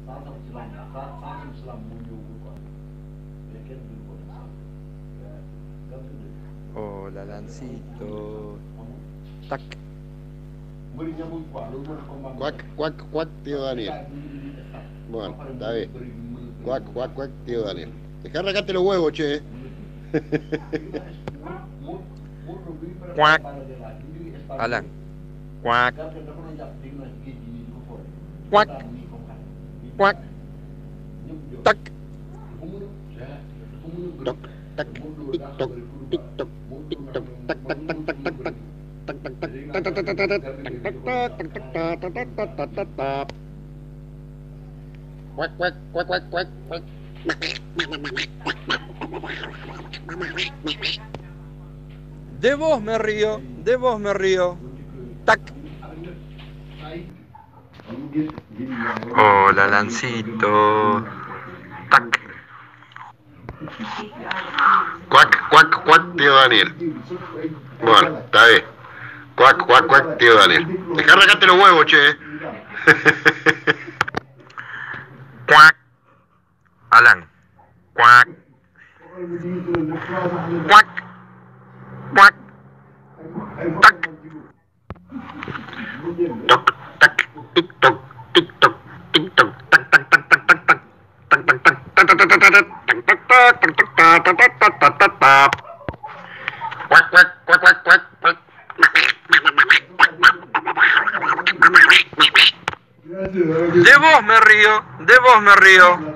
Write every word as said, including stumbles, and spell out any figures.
Hola, Lancito. Tac. Cuac, cuac, cuac, tío Daniel. Bueno, está bien. Cuac, cuac, cuac, tío Daniel. Dejá arrancarte los huevos, che. Cuac. Alan. Cuac. Cuac. Cuac. Tac. Toc, tac, tic, toc, tic, toc, tic, toc, tac, tac, tac, tac, tac, tac. Tac, tac, tac, tac, tac, tac, tac, tac, tac, tac, tac, tac, tac, tac, tac, tac, tac. Cuac, cuac, cuac, cuac, cuac, cuac. De vos me río. De vos me río. Tac. Hola, Lancito. Tac. Cuac, cuac, cuac, tío Daniel. Bueno, está bien. Cuac, cuac, cuac, tío Daniel. Dejá arrancarte los huevos, che. Cuac. Alan. Cuac. Cuac. Cuac. Tac. Toc, tac, tic, toc, tic, toc, tic, toc, tac, tac, tac, tac, tac, tac. Tac, tac, tac, tac, tac, tac, tac, tac, tac, tac, tac, tac, tac, tac, tac, tac, tac. Cuac, cuac, cuac, cuac, cuac, cuac. De vos me río. De vos me río.